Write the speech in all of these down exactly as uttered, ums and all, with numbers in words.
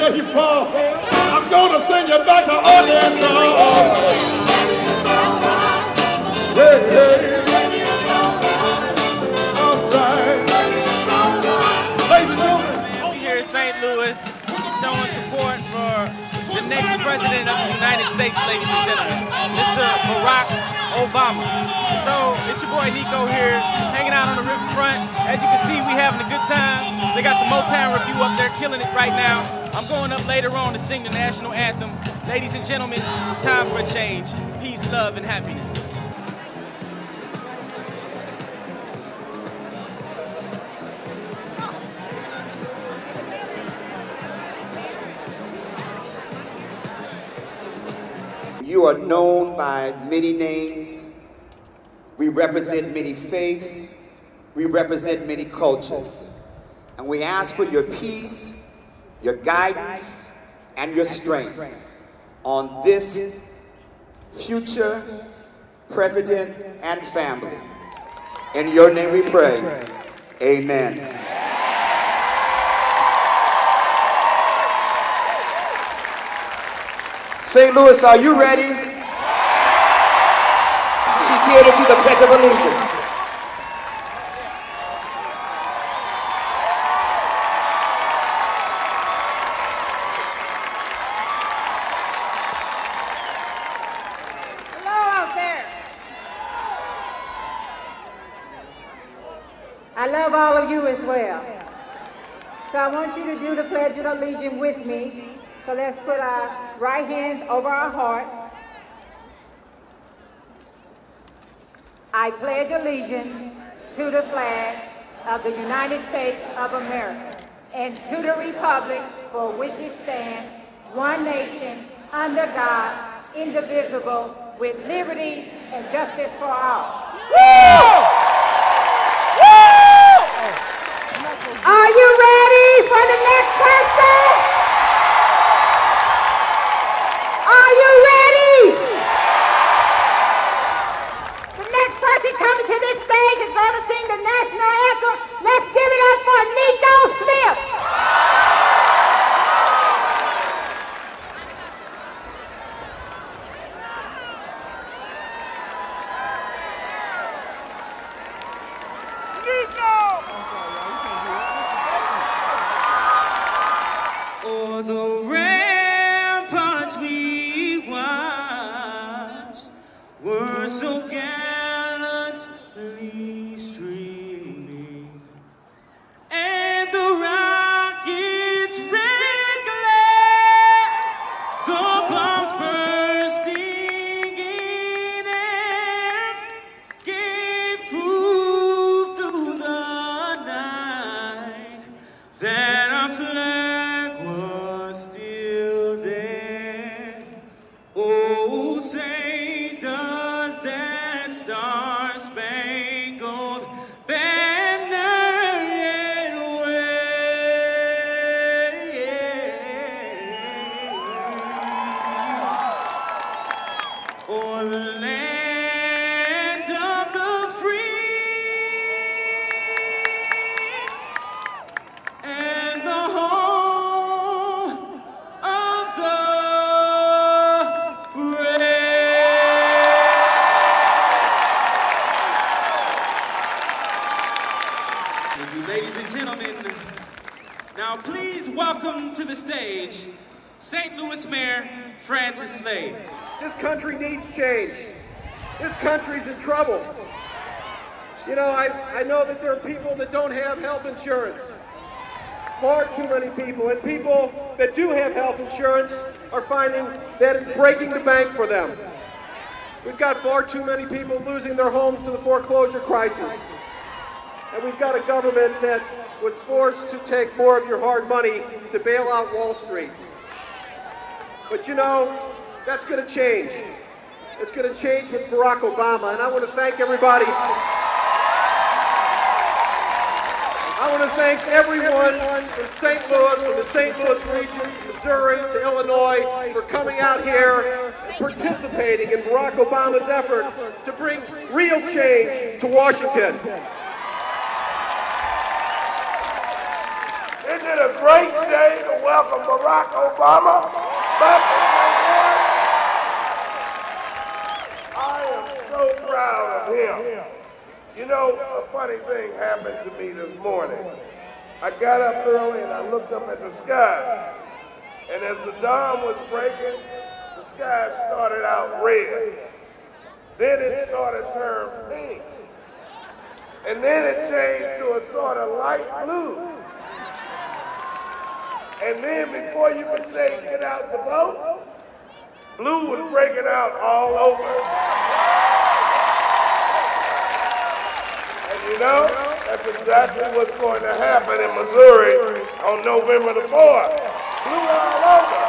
there you fall. I'm gonna send you back to Arkansas. Hey, hey. All right. Ladies and gentlemen, we here in Saint Louis showing support for the next president of the United States, ladies and gentlemen, Mister Barack Obama. So it's your boy Nico here, hanging out on the riverfront. As you can see, we having a good time. They got the Motown Review up there killing it right now. I'm going up later on to sing the national anthem. Ladies and gentlemen, it's time for a change. Peace, love, and happiness. You are known by many names. We represent many faiths. We represent many cultures. And we ask for your peace, your guidance, and your strength on this future president and family. In your name we pray. Amen. Saint Louis, are you ready? She's here to do the Pledge of Allegiance. Hello out there. I love all of you as well. So I want you to do the Pledge of Allegiance with me. So let's put our right hands over our heart. I pledge allegiance to the flag of the United States of America and to the republic for which it stands, one nation, under God, indivisible, with liberty and justice for all. Woo! Woo! Are you ready for the next person? Are you ready? The next person coming to this stage is going to sing the national anthem. Let's give it up for Nico Smith. Nico! I'm sorry, y'all. You can't hear it. Oh, the ramparts we watched were so gallantly streaming, and the rockets' red glare, the bombs bursting in air, gave proof through the night that our flag was still there. Oh, say does that star-spangled banner yet wave o'er the land of the free and the home of the brave. Thank you, ladies and gentlemen. Now please welcome to the stage Saint Louis Mayor Francis Slade. This country needs change. This country's in trouble. You know, I, I know that there are people that don't have health insurance. Far too many people. And people that do have health insurance are finding that it's breaking the bank for them. We've got far too many people losing their homes to the foreclosure crisis. And we've got a government that was forced to take more of your hard money to bail out Wall Street. But you know, that's going to change. It's going to change with Barack Obama, and I want to thank everybody. I want to thank everyone from Saint Louis, from the Saint Louis region, to Missouri, to Illinois, for coming out here and participating in Barack Obama's effort to bring real change to Washington. Isn't it a great day to welcome Barack Obama back to my board. I am so proud of him. You know, a funny thing happened to me this morning. I got up early and I looked up at the sky. And as the dawn was breaking, the sky started out red. Then it sort of turned pink. And then it changed to a sort of light blue. And then before you could say, get out the boat, blue was breaking out all over. And you know, that's exactly what's going to happen in Missouri on November the fourth. Blue all over.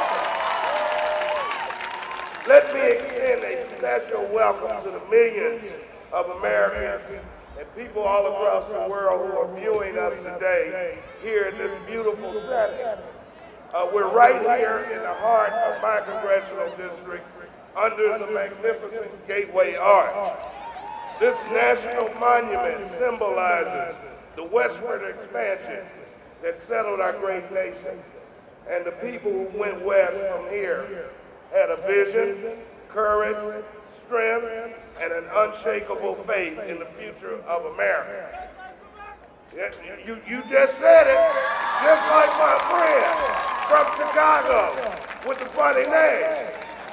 Let me extend a special welcome to the millions of Americans and people all across the world who are viewing us today here in this beautiful setting. Uh, we're right here in the heart of my congressional district under the magnificent Gateway Arch. This national monument symbolizes the westward expansion that settled our great nation. And the people who went west from here had a vision, courage, strength, and an unshakable faith in the future of America. Yeah, you, you just said it, just like my friend from Chicago with the funny name.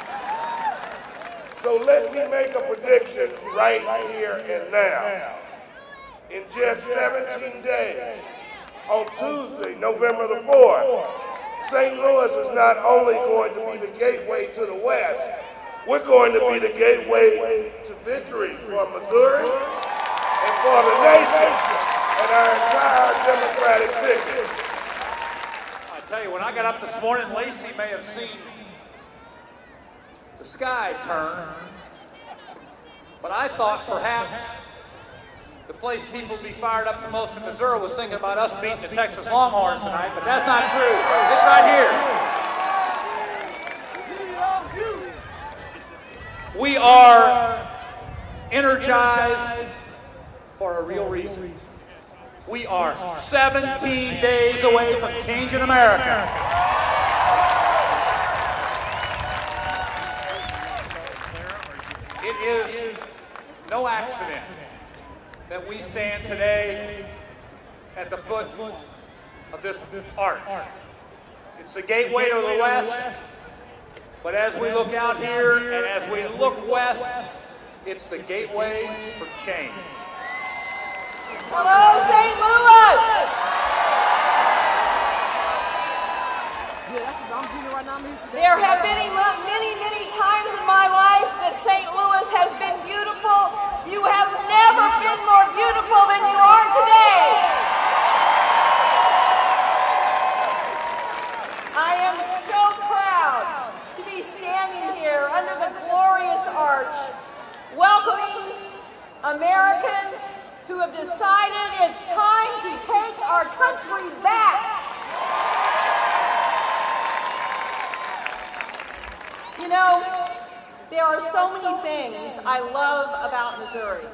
So let me make a prediction right here and now. In just seventeen days, on Tuesday, November the fourth, Saint Louis is not only going to be the gateway to the West, we're going to be the gateway to victory for Missouri and for the nation and our entire Democratic ticket. I tell you, when I got up this morning, Lacey may have seen the sky turn, but I thought perhaps the place people would be fired up the most in Missouri was thinking about us beating the Texas Longhorns tonight, but that's not true. It's right here. We are energized for a real reason. We are seventeen days away from changing America. It is no accident that we stand today at the foot of this arch. It's the gateway to the West, but as we look out here and as we look west, it's the gateway for change. Hello, Saint Louis! There have been many, many times in my life that Saint Louis has been beautiful. You have never been more beautiful than you are today. I am so proud to be standing here under the glorious arch, welcoming Americans who have decided it's time to take our country back. You know, there are so many things I love about Missouri.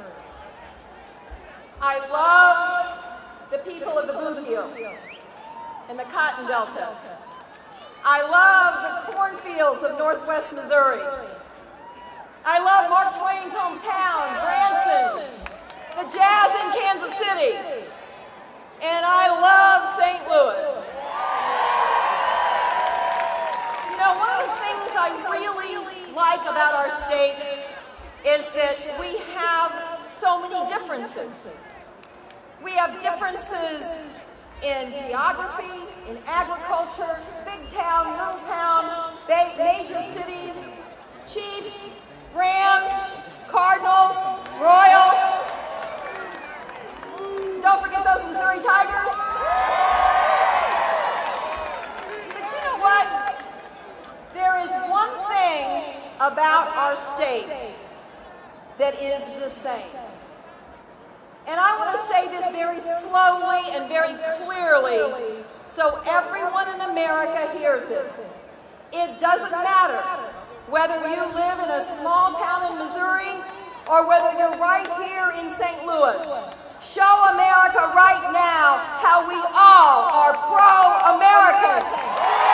I love the people of the Boot Heel and the Cotton Delta. I love the cornfields of Northwest Missouri. I love Mark Twain's hometown, Branson, the jazz in Kansas City, and I love Saint Louis. You know, one of the things I really like about our state is that we have so many differences. We have differences in geography, in agriculture, big town, little town, major cities, Chiefs, Rams, Cardinals, Royals. Don't forget those Missouri Tigers. But you know what? There is one thing about our state that is the same. And I want to say this very slowly and very clearly so everyone in America hears it. It doesn't matter whether you live in a small town in Missouri or whether you're right here in Saint Louis. Show America right now how we all are pro-American.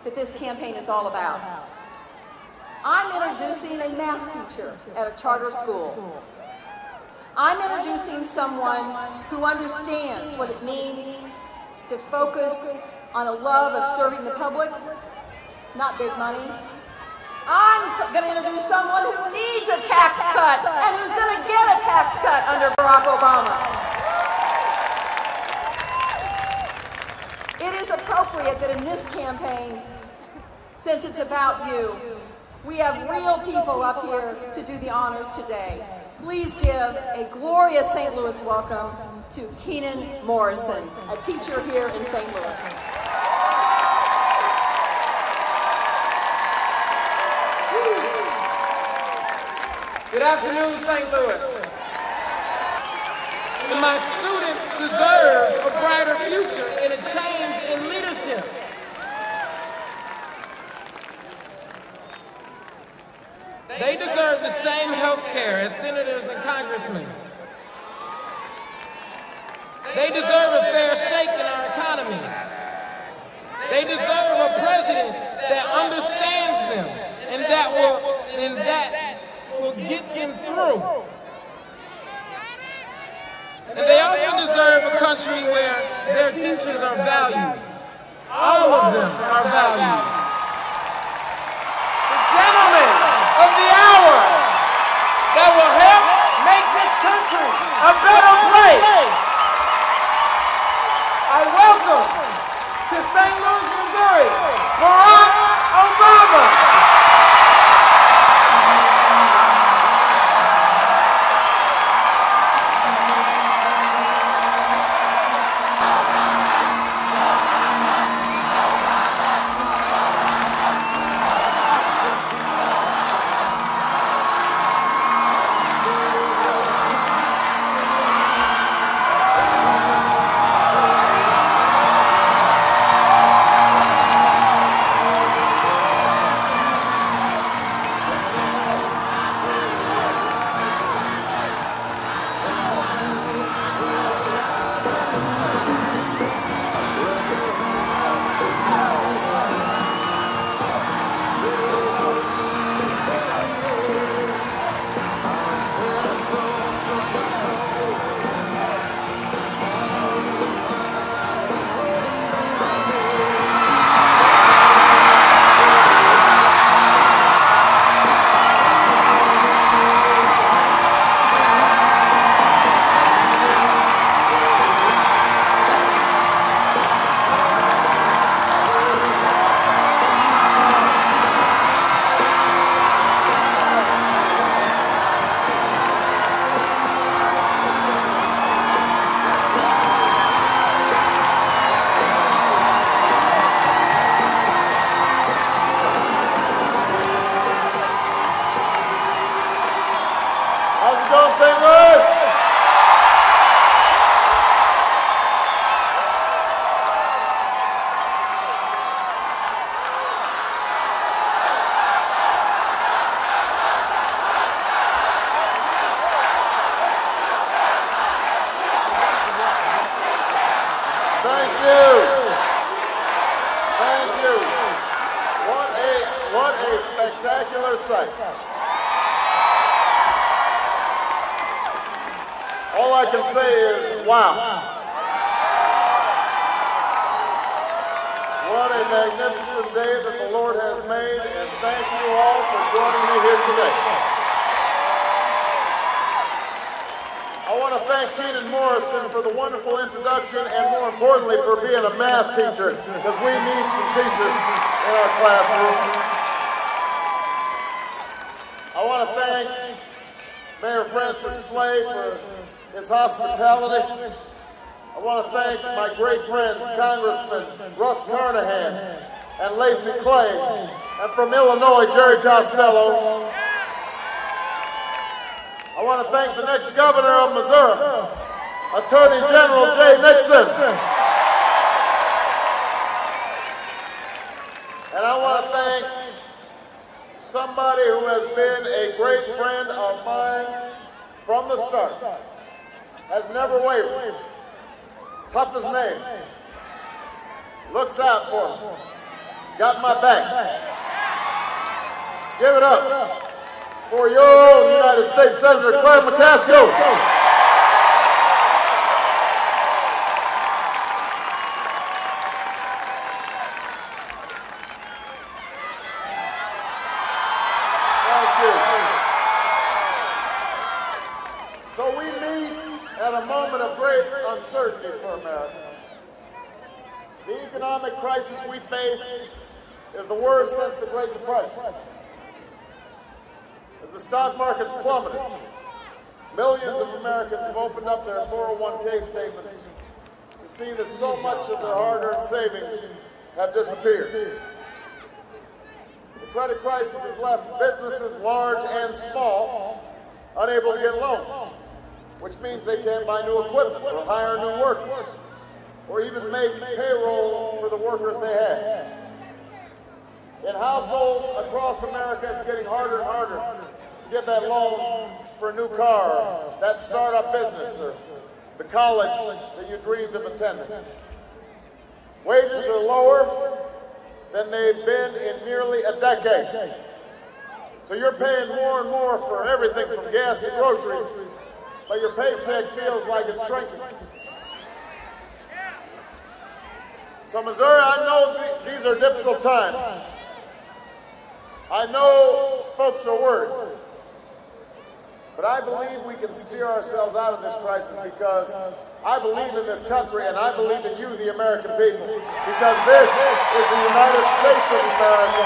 that this campaign is all about. I'm introducing a math teacher at a charter school. I'm introducing someone who understands what it means to focus on a love of serving the public, not big money. I'm going to introduce someone who needs a tax cut and who's going to get a tax cut under Barack Obama. It is appropriate that in this campaign, since it's about you, we have real people up here to do the honors today. Please give a glorious Saint Louis welcome to Keenan Morrison, a teacher here in Saint Louis. Good afternoon, Saint Louis. And my students deserve a brighter future and a change in leadership. They deserve the same health care as senators and congressmen. They deserve a fair shake in our economy. They deserve a president that understands them and that will, and that will get them through. And they also deserve a country where their teachers are valued. All of them are valued. The gentleman of the hour that will help make this country a better place. I welcome to Saint Louis, Missouri, Barack Obama. Spectacular sight. All I can say is, wow. What a magnificent day that the Lord has made, and thank you all for joining me here today. I want to thank Keenan Morrison for the wonderful introduction, and more importantly for being a math teacher, because we need some teachers in our classrooms. I want to thank Mayor Francis Slay for his hospitality. I want to thank my great friends, Congressman Russ Carnahan and Lacey Clay, and from Illinois, Jerry Costello. I want to thank the next governor of Missouri, Attorney General Jay Nixon. And I want to thank somebody who has been a great friend of mine from the start, has never wavered, tough as nails, looks out for me. got my back. Give it up for your own United States Senator Claire McCaskill. So we meet at a moment of great uncertainty for America. The economic crisis we face is the worst since the Great Depression. As the stock market's plummeted, millions of Americans have opened up their four oh one K statements to see that so much of their hard-earned savings have disappeared. The credit crisis has left businesses, large and small, unable to get loans, which means they can't buy new equipment or hire new workers or even make payroll for the workers they have. In households across America, it's getting harder and harder to get that loan for a new car, that startup business, or the college that you dreamed of attending. Wages are lower than they've been in nearly a decade. So you're paying more and more for everything from gas to groceries, but your paycheck feels like it's shrinking. So Missouri, I know th these are difficult times. I know folks are worried. But I believe we can steer ourselves out of this crisis because I believe in this country and I believe in you, the American people, because this is the United States of America.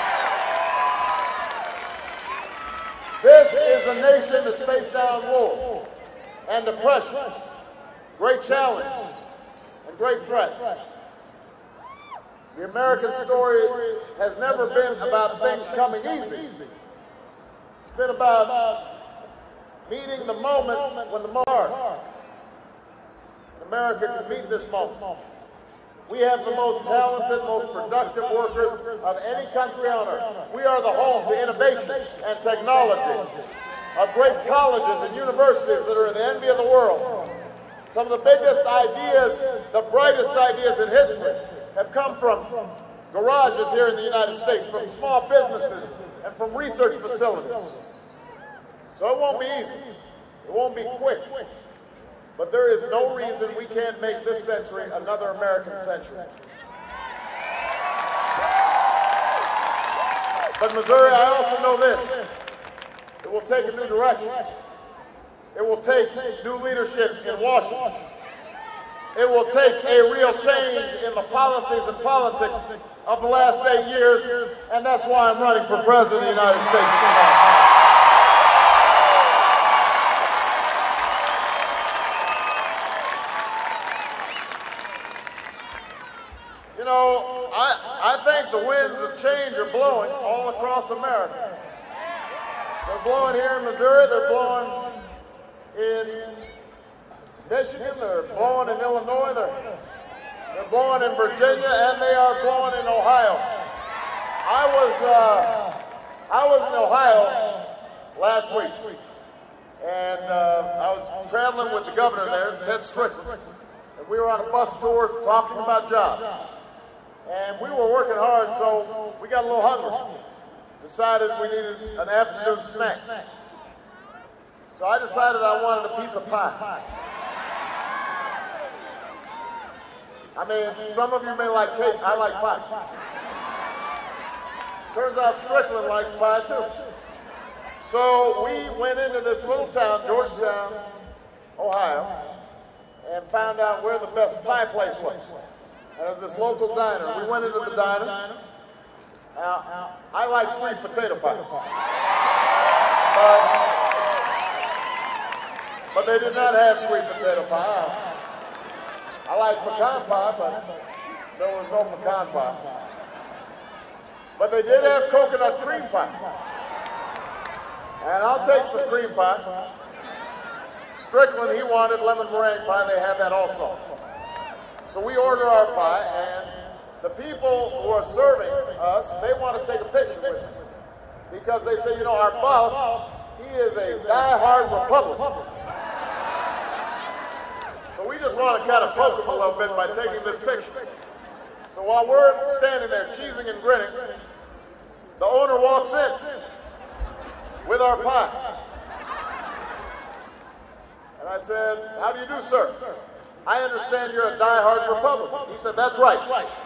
This is a nation that's faced down war and depression, great challenges and great threats. The American story has never been about things coming easy. It's been about meeting the moment when the moment. America can meet this moment. We have the most talented, most productive workers of any country on earth. We are the home to innovation and technology, of great colleges and universities that are the envy of the world. Some of the biggest ideas, the brightest ideas in history have come from garages here in the United States, from small businesses and from research facilities. So it won't be easy, it won't be quick, but there is no reason we can't make this century another American century. But Missouri, I also know this, it will take a new direction. It will take new leadership in Washington. It will take a real change in the policies and politics of the last eight years, and that's why I'm running for President of the United States of America. You know, I, I think the winds of change are blowing all across America. They're blowing here in Missouri, they're blowing in Michigan, they're blowing in Illinois, they're, they're blowing in Virginia, and they are blowing in Ohio. I was, uh, I was in Ohio last week, and uh, I was traveling with the governor there, Ted Strickland, and we were on a bus tour talking about jobs. And we were working hard, so we got a little hungry. Decided we needed an afternoon snack. So I decided I wanted a piece of pie. I mean, some of you may like cake, I like pie. Turns out Strickland likes pie too. So we went into this little town, Georgetown, Ohio, and found out where the best pie place was. And it was this local diner. We went into the diner. Now, I like sweet potato pie. But, but they did not have sweet potato pie. I like pecan pie, but there was no pecan pie. But they did have coconut cream pie. And I'll take some cream pie. Strickland, he wanted lemon meringue pie. They have that also. So we order our pie, and the people who are serving us, they want to take a picture with me. Because they say, you know, our boss, he is a die-hard Republican. So we just want to kind of poke him a little bit by taking this picture. So while we're standing there cheesing and grinning, the owner walks in with our pie. And I said, how do you do, sir? I understand you're a diehard Republican. He said, that's right.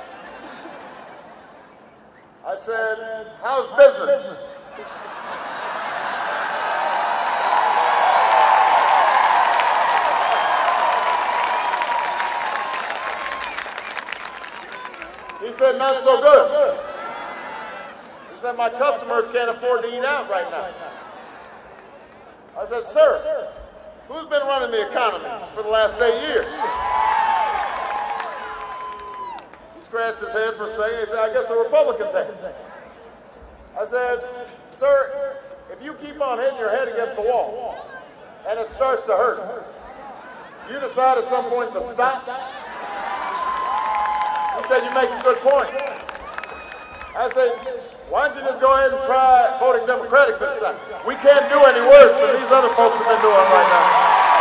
I said, how's business? He said, not so good. He said, my customers can't afford to eat out right now. I said, sir, who's been running the economy for the last eight years? He scratched his head for a second. He said, I guess the Republicans have. I said, sir, if you keep on hitting your head against the wall and it starts to hurt, do you decide at some point to stop? He said, you make a good point. I said, why don't you just go ahead and try voting Democratic this time? We can't do any worse than these other folks have been doing right now.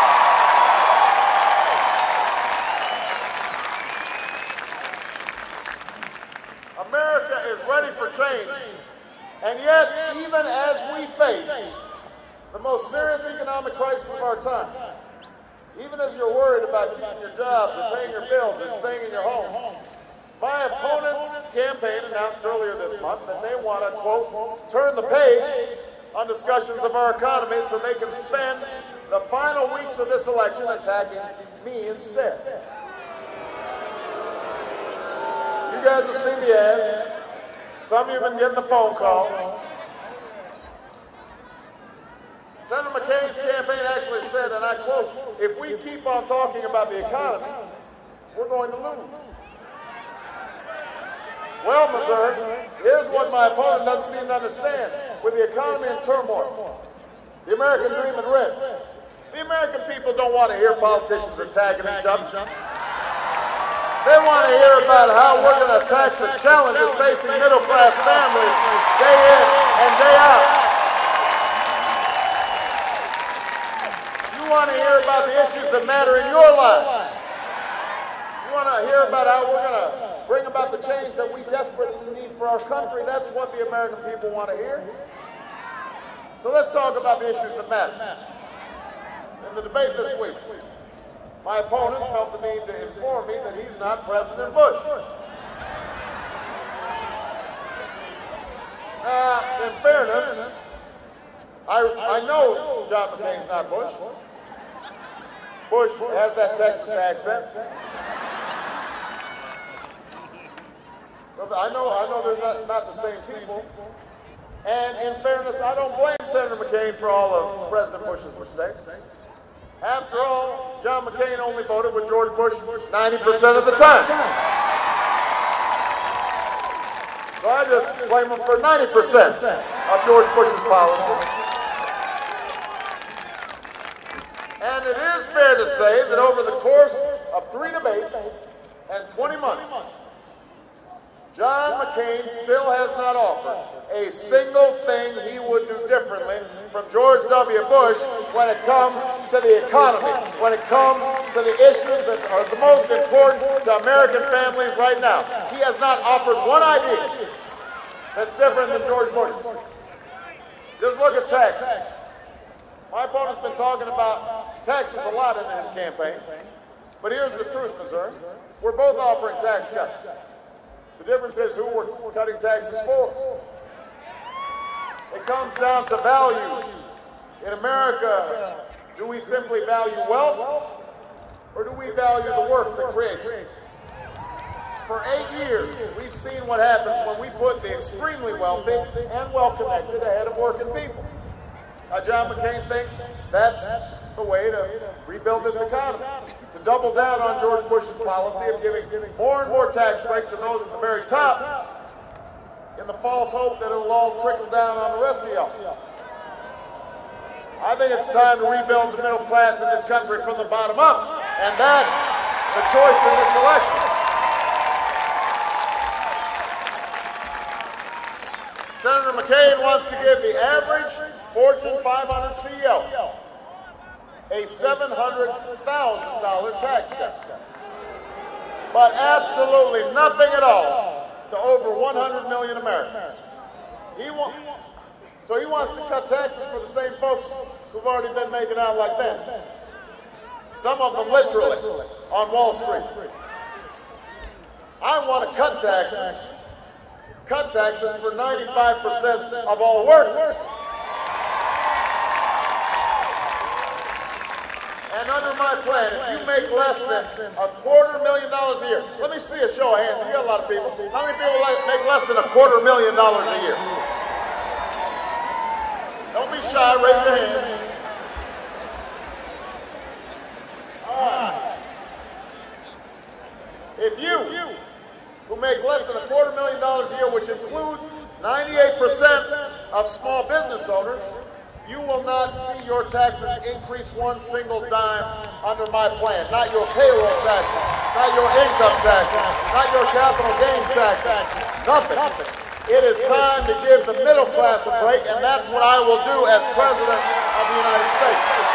America is ready for change. And yet, even as we face the most serious economic crisis of our time, even as you're worried about keeping your jobs or paying your bills or staying in your homes, my opponent's campaign announced earlier this month that they want to, quote, turn the page on discussions of our economy so they can spend the final weeks of this election attacking me instead. You guys have seen the ads. Some of you have been getting the phone calls. Senator McCain's campaign actually said, and I quote, if we keep on talking about the economy, we're going to lose. Well, Missouri, here's what my opponent doesn't seem to understand. With the economy in turmoil, the American dream at risk, the American people don't want to hear politicians attacking each other. They want to hear about how we're going to attack the challenges facing middle-class families day in and day out. You want to hear about the issues that matter in your lives. You want to hear about how we're going to bring about the change that we desperately need for our country. That's what the American people want to hear. So let's talk about the issues that matter. In the debate this week, my opponent felt the need to inform me that he's not President Bush. Uh, in fairness, I, I know John McCain's not Bush. Bush has that Texas accent. So I know, I know they're not, not the same people. And in fairness, I don't blame Senator McCain for all of President Bush's mistakes. After all, John McCain only voted with George Bush ninety percent of the time. So I just blame him for ninety percent of George Bush's policies. And it is fair to say that over the course of three debates and twenty months, John McCain still has not offered a single thing he would do differently from George W. Bush when it comes to the economy, when it comes to the issues that are the most important to American families right now. He has not offered one idea that's different than George Bush's. Just look at taxes. My opponent's been talking about taxes a lot in his campaign, but here's the truth, Missouri. We're both offering tax cuts. The difference is who we're cutting taxes for. It comes down to values. In America, do we simply value wealth, or do we value the work that creates it? For eight years, we've seen what happens when we put the extremely wealthy and well-connected ahead of working people. Uh, John McCain thinks that's the way to rebuild this economy, to double down on George Bush's policy of giving more and more tax breaks to those at the very top in the false hope that it'll all trickle down on the rest of y'all. I think it's time to rebuild the middle class in this country from the bottom up, and that's the choice in this election. Senator McCain wants to give the average Fortune five hundred C E O a seven hundred thousand dollar tax cut. but absolutely nothing at all to over one hundred million Americans. He wa so he wants to cut taxes for the same folks who've already been making out like bandits. Some of them literally on Wall Street. I want to cut taxes, cut taxes for ninety-five percent of all workers. And under my plan, if you make less than a quarter million dollars a year, let me see a show of hands. We got a lot of people. How many people make less than a quarter million dollars a year? Don't be shy, raise your hands. All right. If you, who make less than a quarter million dollars a year, which includes ninety-eight percent of small business owners, you will not see your taxes increase one single dime under my plan. Not your payroll taxes, not your income taxes, not your capital gains taxes, nothing. It is time to give the middle class a break, and that's what I will do as President of the United States.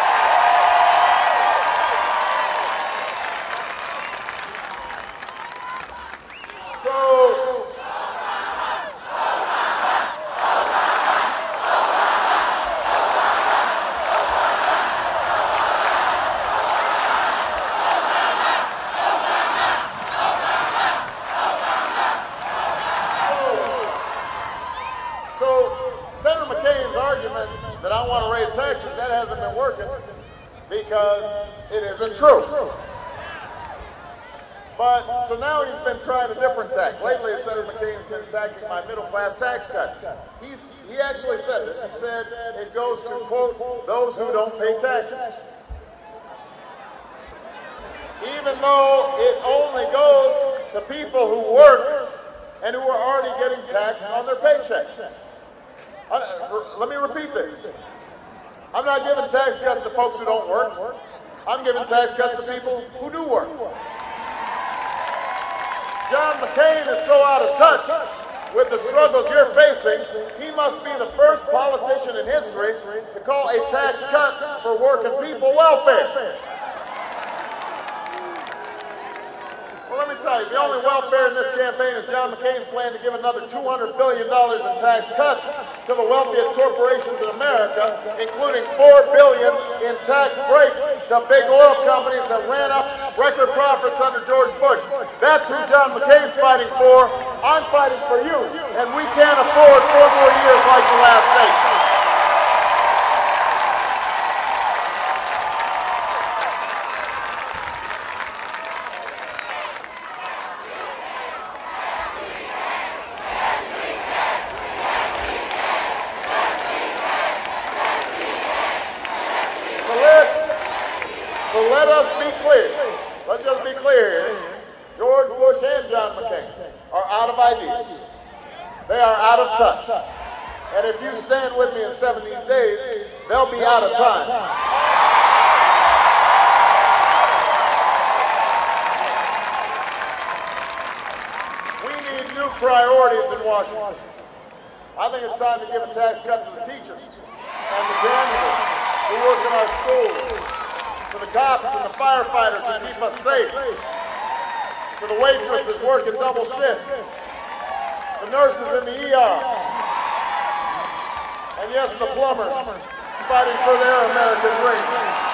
Because it isn't true. But, so now he's been trying a different tack. Lately, Senator McCain's been attacking my middle-class tax cut. He's, he actually said this. He said it goes to, quote, those who don't pay taxes. Even though it only goes to people who work and who are already getting taxed on their paycheck. Uh, let me repeat this. I'm not giving tax cuts to folks who don't work. I'm giving tax cuts to people who do work. John McCain is so out of touch with the struggles you're facing, he must be the first politician in history to call a tax cut for working people welfare. Well, let me tell you, the only welfare in this campaign is John McCain's plan to give another two hundred billion dollars in tax cuts to the wealthiest corporations in America, including four billion dollars in tax breaks to big oil companies that ran up record profits under George Bush. That's who John McCain's fighting for. I'm fighting for you, and we can't afford four more years like the last eight. So let us be clear. Let's just be clear here. George Bush and John McCain are out of ideas. They are out of touch. And if you stand with me in seventy days, they'll be out of time. We need new priorities in Washington. I think it's time to give a tax cut to the teachers and the janitors who work in our schools, to the cops and the firefighters who keep us safe, to the waitresses working double shift, the nurses in the E R, and yes, the plumbers fighting for their American dream.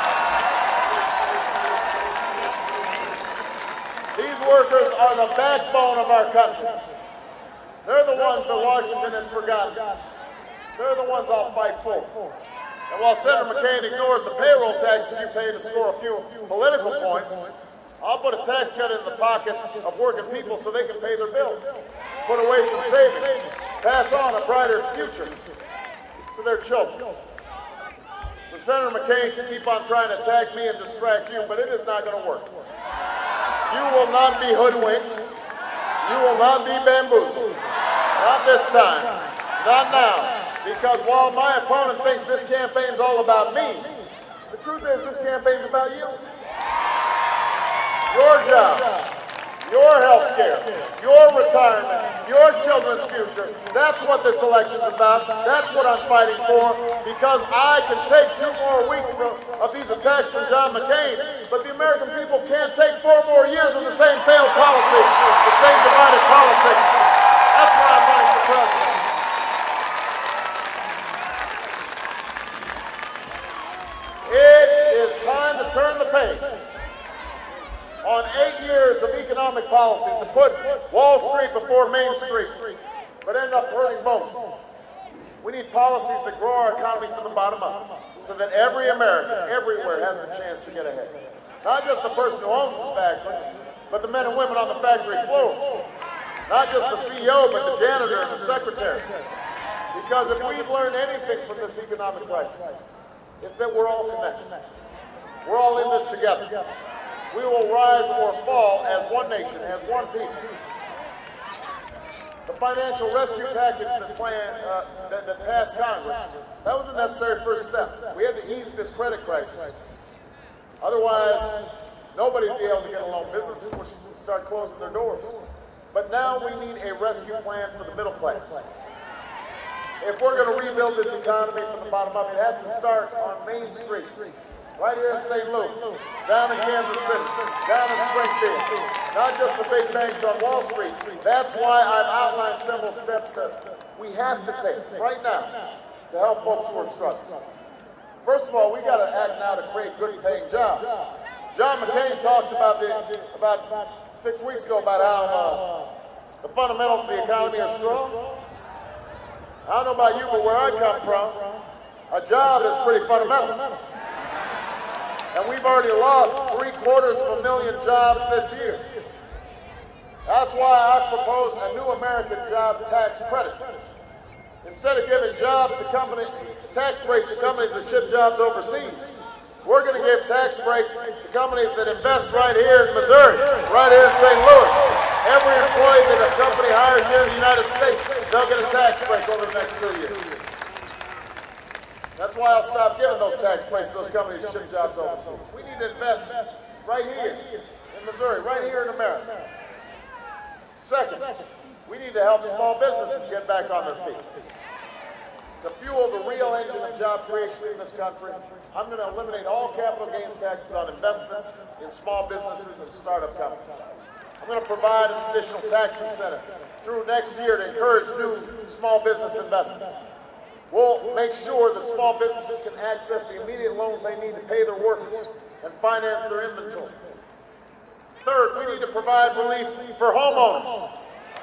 These workers are the backbone of our country. They're the ones that Washington has forgotten. They're the ones I'll fight for. And while Senator McCain ignores the payroll taxes you pay to score a few political points, I'll put a tax cut in the pockets of working people so they can pay their bills, put away some savings, pass on a brighter future to their children. So Senator McCain can keep on trying to attack me and distract you, but it is not going to work. You will not be hoodwinked. You will not be bamboozled. Not this time. Not now. Because while my opponent thinks this campaign's all about me, the truth is this campaign's about you. Your jobs, your health care, your retirement, your children's future. That's what this election's about. That's what I'm fighting for, because I can take two more weeks from, of these attacks from John McCain, but the American people can't take four more years of the same failed policies, the same divided politics. That's why I'm running for president. It is time to turn the page on eight years of economic policies that put Wall Street before Main Street, but end up hurting both. We need policies that grow our economy from the bottom up, so that every American, everywhere, has the chance to get ahead. Not just the person who owns the factory, but the men and women on the factory floor. Not just the C E O, but the janitor and the secretary. Because if we've learned anything from this economic crisis, it's that we're all connected. We're all in this together. We will rise or fall as one nation, as one people. The financial rescue package that, plan, uh, that, that passed Congress, that was a necessary first step. We had to ease this credit crisis. Otherwise, nobody would be able to get a loan. Businesses would start closing their doors. But now we need a rescue plan for the middle class. If we're going to rebuild this economy from the bottom up, it has to start on Main Street. Right here in Saint Louis, down in Kansas City, down in Springfield, not just the big banks on Wall Street. That's why I've outlined several steps that we have to take right now to help folks who are struggling. First of all, we got to act now to create good paying jobs. John McCain talked about the, about six weeks ago about how uh, the fundamentals of the economy are strong. I don't know about you, but where I come from, a job is pretty fundamental. And we've already lost three quarters of a million jobs this year. That's why I've proposed a new American job tax credit. Instead of giving jobs to company, tax breaks to companies that ship jobs overseas, we're going to give tax breaks to companies that invest right here in Missouri, right here in Saint Louis. Every employee that a company hires here in the United States, they'll get a tax break over the next two years. That's why I'll stop giving those tax breaks to those companies that ship jobs overseas. We need to invest right here in Missouri, right here in America. Second, we need to help small businesses get back on their feet. To fuel the real engine of job creation in this country, I'm going to eliminate all capital gains taxes on investments in small businesses and startup companies. I'm going to provide an additional tax incentive through next year to encourage new small business investment. We'll make sure that small businesses can access the immediate loans they need to pay their workers and finance their inventory. Third, we need to provide relief for homeowners.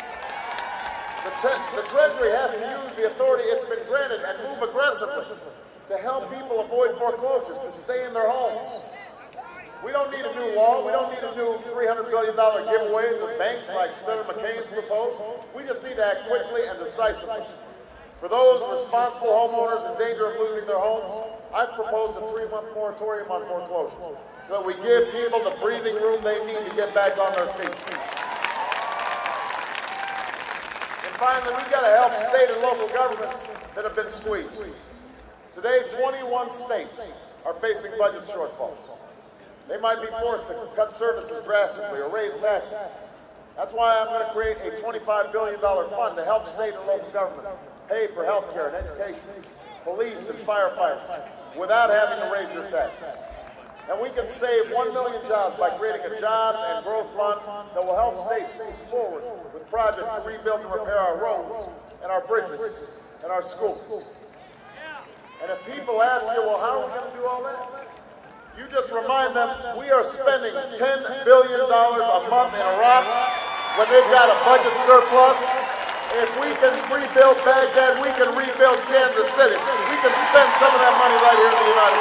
The, the Treasury has to use the authority it's been granted and move aggressively to help people avoid foreclosures, to stay in their homes. We don't need a new law. We don't need a new three hundred billion dollar giveaway to banks like Senator McCain's proposed. We just need to act quickly and decisively. For those responsible homeowners in danger of losing their homes, I've proposed a three-month moratorium on foreclosures so that we give people the breathing room they need to get back on their feet. And finally, we've got to help state and local governments that have been squeezed. Today, twenty-one states are facing budget shortfalls. They might be forced to cut services drastically or raise taxes. That's why I'm going to create a twenty-five billion dollar fund to help state and local governments pay for health care and education, police and firefighters, without having to raise your taxes. And we can save one million jobs by creating a jobs and growth fund that will help states move forward with projects to rebuild and repair our roads and our bridges and our schools. And if people ask you, well, how are we going to do all that? You just remind them we are spending ten billion dollars a month in Iraq when they've got a budget surplus. If we can rebuild Baghdad, we can rebuild Kansas City. We can spend some of that money right here in the United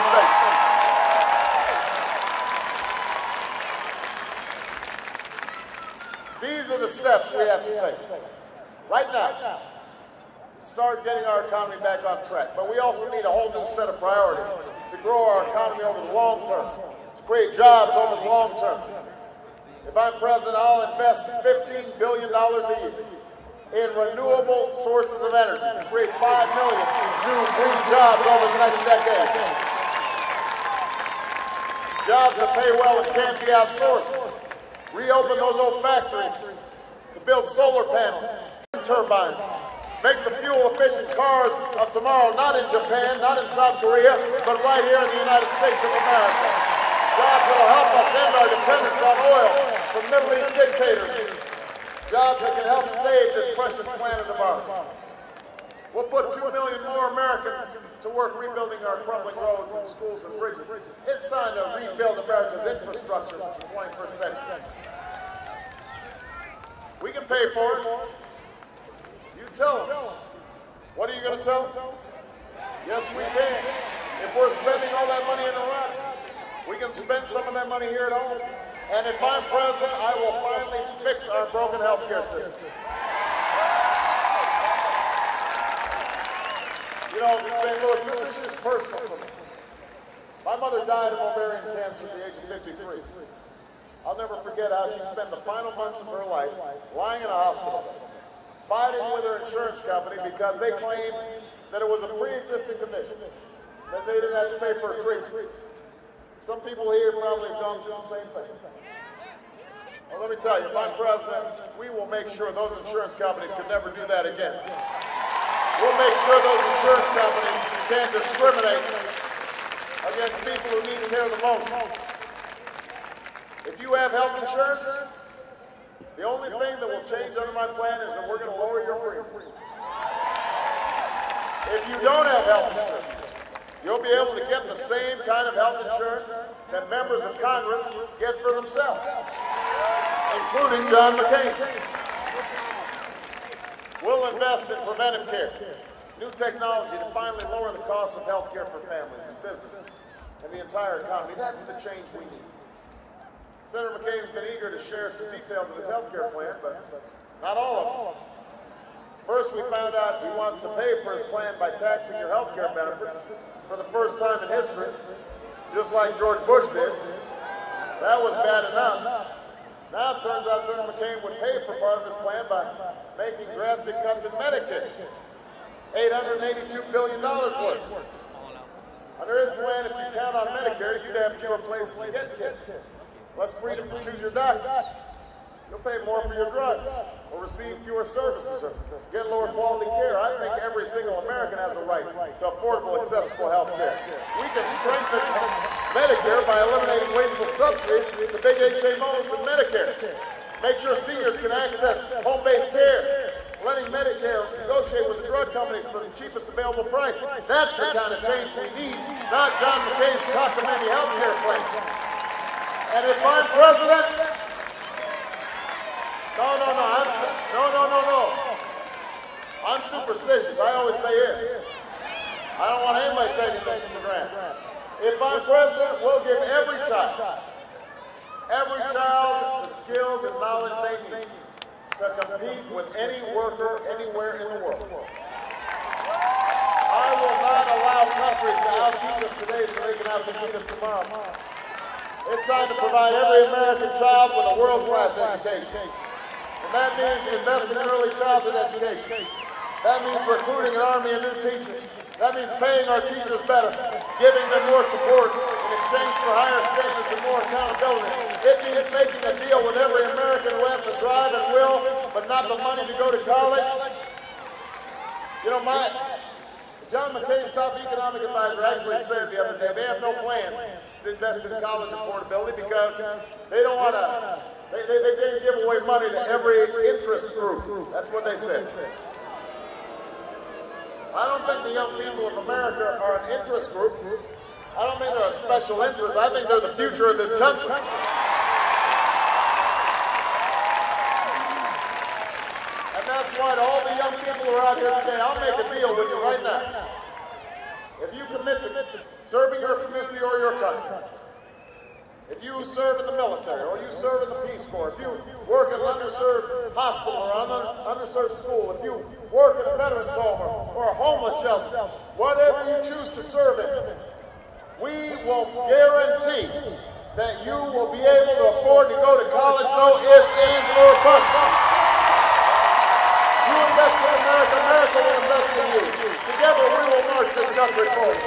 States. These are the steps we have to take right now to start getting our economy back on track. But we also need a whole new set of priorities to grow our economy over the long term, to create jobs over the long term. If I'm president, I'll invest fifteen billion dollars a year in renewable sources of energy to create five million new green jobs over the next decade. Jobs that pay well and can't be outsourced. reopen those old factories to build solar panels, turbines, make the fuel-efficient cars of tomorrow not in Japan, not in South Korea, but right here in the United States of America. Jobs that will help us end our dependence on oil from Middle East dictators. Jobs that can help save this precious planet of ours. We'll put two million more Americans to work rebuilding our crumbling roads and schools and bridges. It's time to rebuild America's infrastructure for the twenty-first century. We can pay for it. You tell them. What are you going to tell them? Yes, we can. If we're spending all that money in Iraq, we can spend some of that money here at home. And if I'm president, I will finally fix our broken health care system. You know, Saint Louis, this issue is personal for me. My mother died of ovarian cancer at the age of fifty-three. I'll never forget how she spent the final months of her life lying in a hospital bed, fighting with her insurance company because they claimed that it was a pre-existing condition, that they didn't have to pay for a treatment. Some people here probably have gone through the same thing. Well, let me tell you, if I'm president, we will make sure those insurance companies can never do that again. We'll make sure those insurance companies can't discriminate against people who need care the most. If you have health insurance, the only thing that will change under my plan is that we're going to lower your premiums. If you don't have health insurance, you'll be able to get the same kind of health insurance that members of Congress get for themselves, including John McCain. We'll invest in preventive care, new technology to finally lower the cost of health care for families and businesses and the entire economy. That's the change we need. Senator McCain's been eager to share some details of his health care plan, but not all of them. First, we found out he wants to pay for his plan by taxing your health care benefits for the first time in history, just like George Bush did. That was bad enough. Now it turns out Senator McCain would pay for part of his plan by making drastic cuts in Medicare, eight hundred eighty-two billion dollars worth. Under his plan, if you count on Medicare, you'd have fewer places to get care. Less freedom to choose your doctors. You'll pay more for your drugs, or receive fewer services, or get lower quality care. I think every single American has a right to affordable, accessible health care. We can strengthen Medicare by eliminating wasteful subsidies to big H M Os and Medicare. Make sure seniors can access home-based care, letting Medicare negotiate with the drug companies for the cheapest available price. That's the kind of change we need, not John McCain's cockamamie health care plan. And if I'm president, no, no, no, I'm, no, no, no, no. I'm superstitious. I always say if. I don't want anybody taking this for granted. If I'm president, we'll give every child, every child the skills and knowledge they need to compete with any worker anywhere in the world. I will not allow countries to out-teach us today so they can out-compete us tomorrow. It's time to provide every American child with a world-class education. And that means investing in early childhood education. That means recruiting an army of new teachers. That means paying our teachers better, giving them more support in exchange for higher standards and more accountability. It means making a deal with every American who has the drive and will, but not the money to go to college. You know, my John McCain's top economic advisor actually said the other day they have no plan to invest in college affordability because they don't want to, they, they, they can't give away money to every interest group. That's what they said. I don't think the young people of America are an interest group. I don't think they're a special interest. I think they're the future of this country. And that's why to all the young people who are out here today, I'll make a deal with you right now. If you commit to serving your community or your country, if you serve in the military or you serve in the Peace Corps, if you work in an underserved hospital or an underserved school, if you work in a veterans home or, or a homeless shelter, whatever you choose to serve in, we will guarantee that you will be able to afford to go to college, no ifs, ands, or buts. You invest in America, America will invest in you. Together we will march this country forward.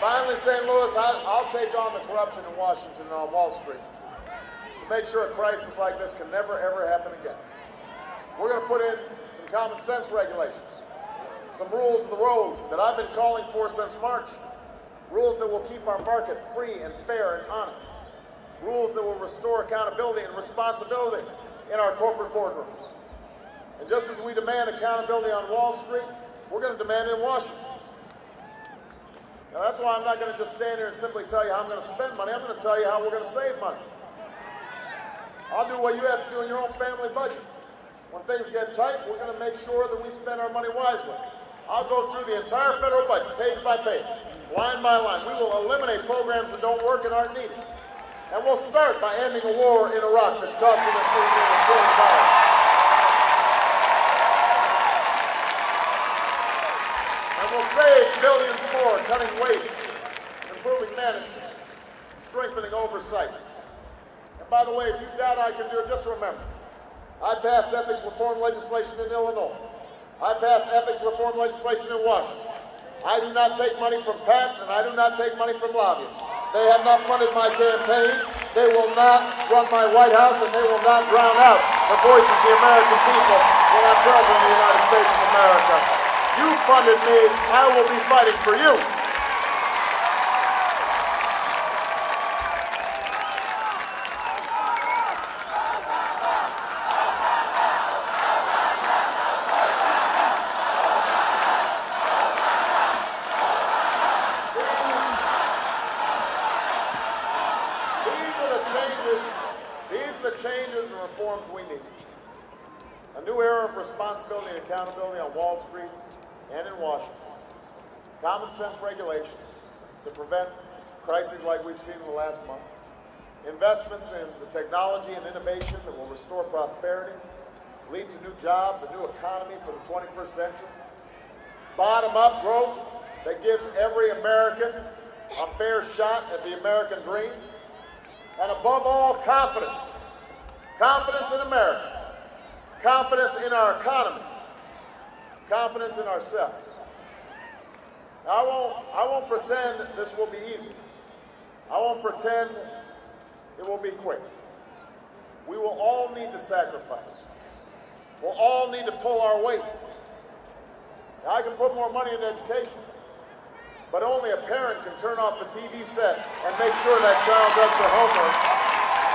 Finally, Saint Louis, I, I'll take on the corruption in Washington and on Wall Street to make sure a crisis like this can never, ever happen again. We're going to put in some common sense regulations, some rules of the road that I've been calling for since March, rules that will keep our market free and fair and honest, rules that will restore accountability and responsibility in our corporate boardrooms. And just as we demand accountability on Wall Street, we're going to demand it in Washington. Now, that's why I'm not going to just stand here and simply tell you how I'm going to spend money. I'm going to tell you how we're going to save money. I'll do what you have to do in your own family budget. When things get tight, we're going to make sure that we spend our money wisely. I'll go through the entire federal budget, page by page, line by line. We will eliminate programs that don't work and aren't needed. And we'll start by ending a war in Iraq that's costing us nearly a trillion dollars. And we'll save billions more, cutting waste, improving management, strengthening oversight. And by the way, if you doubt I can do it, just remember, I passed ethics reform legislation in Illinois. I passed ethics reform legislation in Washington. I do not take money from PACs, and I do not take money from lobbyists. They have not funded my campaign. They will not run my White House, and they will not drown out the voice of the American people when I'm President of the United States of America. You funded me. I will be fighting for you. Changes and reforms we need. A new era of responsibility and accountability on Wall Street and in Washington. Common sense regulations to prevent crises like we've seen in the last month. Investments in the technology and innovation that will restore prosperity, lead to new jobs, a new economy for the twenty-first century. Bottom-up growth that gives every American a fair shot at the American dream. And above all, confidence. Confidence in America, confidence in our economy, confidence in ourselves. Now, I won't, I won't pretend this will be easy. I won't pretend it will be quick. We will all need to sacrifice. We'll all need to pull our weight. Now, I can put more money into education, but only a parent can turn off the T V set and make sure that child does their homework.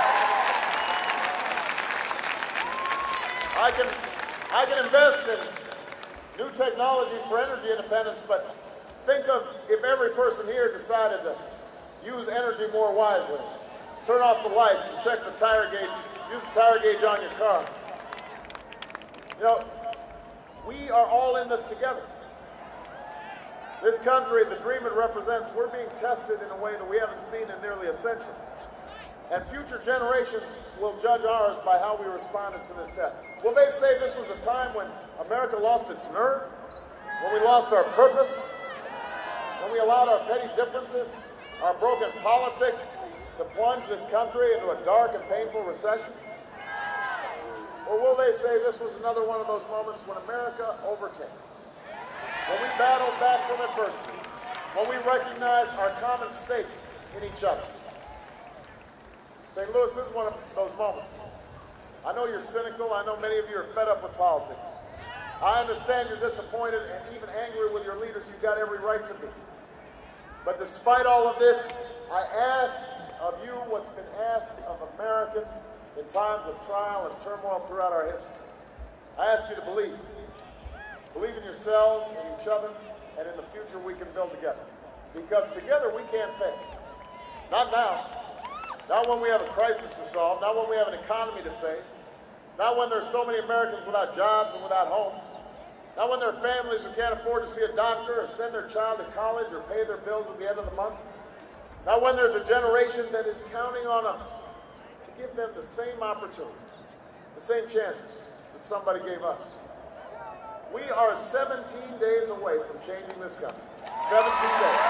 I can, I can invest in new technologies for energy independence, but think of if every person here decided to use energy more wisely, turn off the lights and check the tire gauge, use the tire gauge on your car. You know, we are all in this together. This country, the dream it represents, we're being tested in a way that we haven't seen in nearly a century. And future generations will judge ours by how we responded to this test. Will they say this was a time when America lost its nerve? When we lost our purpose? When we allowed our petty differences, our broken politics, to plunge this country into a dark and painful recession? Or will they say this was another one of those moments when America overcame? When we battled back from adversity? When we recognized our common stake in each other? Saint Louis, this is one of those moments. I know you're cynical. I know many of you are fed up with politics. I understand you're disappointed and even angry with your leaders. You've got every right to be. But despite all of this, I ask of you what's been asked of Americans in times of trial and turmoil throughout our history. I ask you to believe. Believe in yourselves, in each other, and in the future we can build together. Because together we can't fail. Not now. Not when we have a crisis to solve, not when we have an economy to save, not when there's so many Americans without jobs and without homes, not when there are families who can't afford to see a doctor or send their child to college or pay their bills at the end of the month, not when there's a generation that is counting on us to give them the same opportunities, the same chances that somebody gave us. We are seventeen days away from changing this country. seventeen days.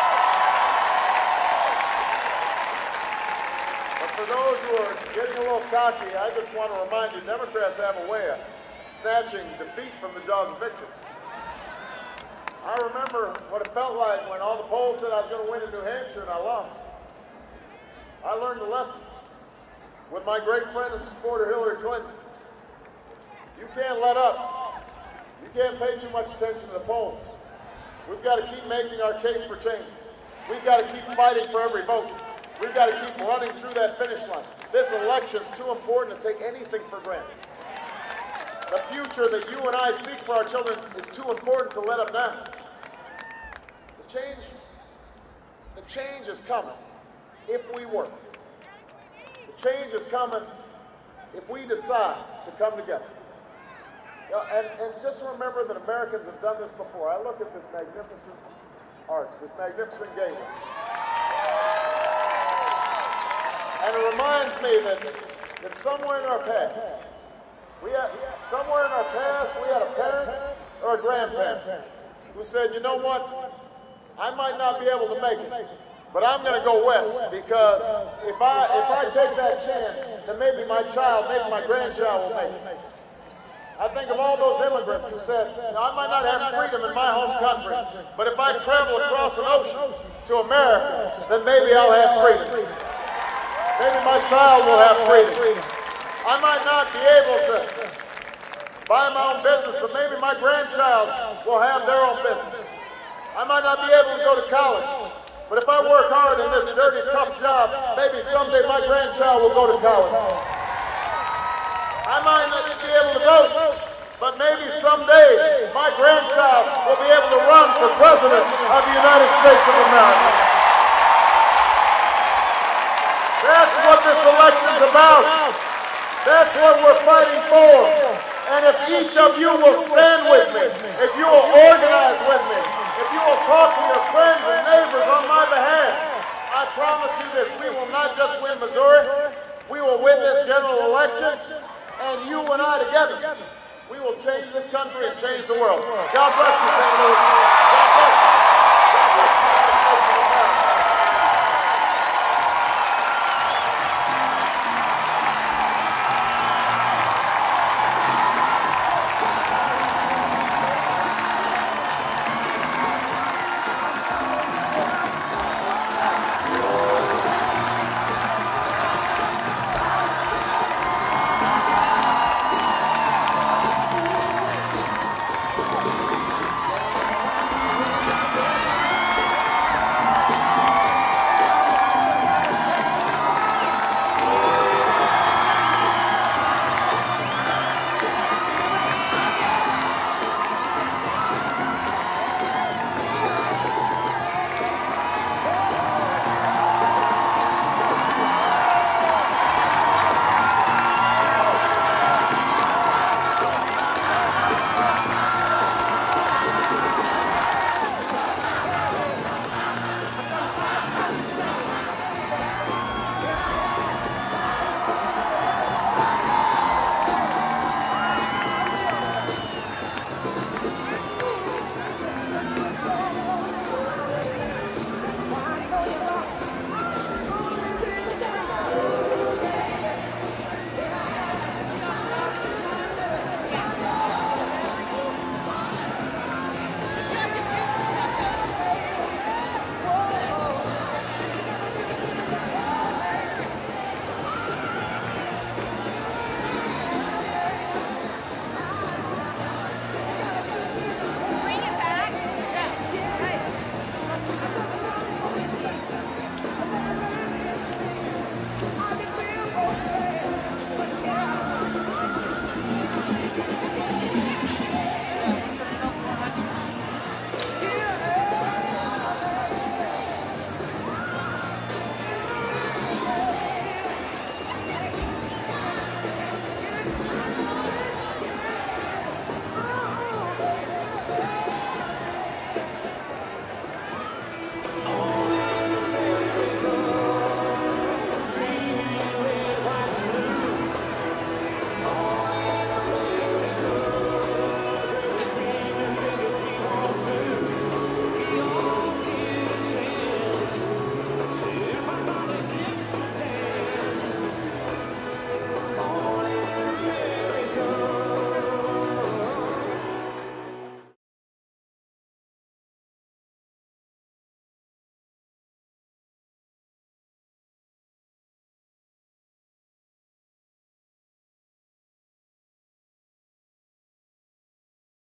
For those who are getting a little cocky, I just want to remind you, Democrats have a way of snatching defeat from the jaws of victory. I remember what it felt like when all the polls said I was going to win in New Hampshire and I lost. I learned a lesson with my great friend and supporter Hillary Clinton. You can't let up. You can't pay too much attention to the polls. We've got to keep making our case for change. We've got to keep fighting for every vote. We've got to keep running through that finish line. This election's too important to take anything for granted. The future that you and I seek for our children is too important to let up now. The change, the change is coming if we work. The change is coming if we decide to come together. You know, and, and just remember that Americans have done this before. I look at this magnificent arch, this magnificent gateway. And it reminds me that, that somewhere in our past, we had, somewhere in our past, we had a parent or a grandparent who said, you know what, I might not be able to make it, but I'm going to go west because if I, if I take that chance, then maybe my child, maybe my grandchild will make it. I think of all those immigrants who said, I might not have freedom in my home country, but if I travel across an ocean to America, then maybe I'll have freedom. Maybe my child will have freedom. I might not be able to buy my own business, but maybe my grandchild will have their own business. I might not be able to go to college, but if I work hard in this dirty, tough job, maybe someday my grandchild will go to college. I might not be able to vote, but maybe someday my grandchild will be able to run for president of the United States of America. That's what this election's about. That's what we're fighting for. And if each of you will stand with me, if you will organize with me, if you will talk to your friends and neighbors on my behalf, I promise you this, we will not just win Missouri, we will win this general election, and you and I together, we will change this country and change the world. God bless you, Saint Louis. God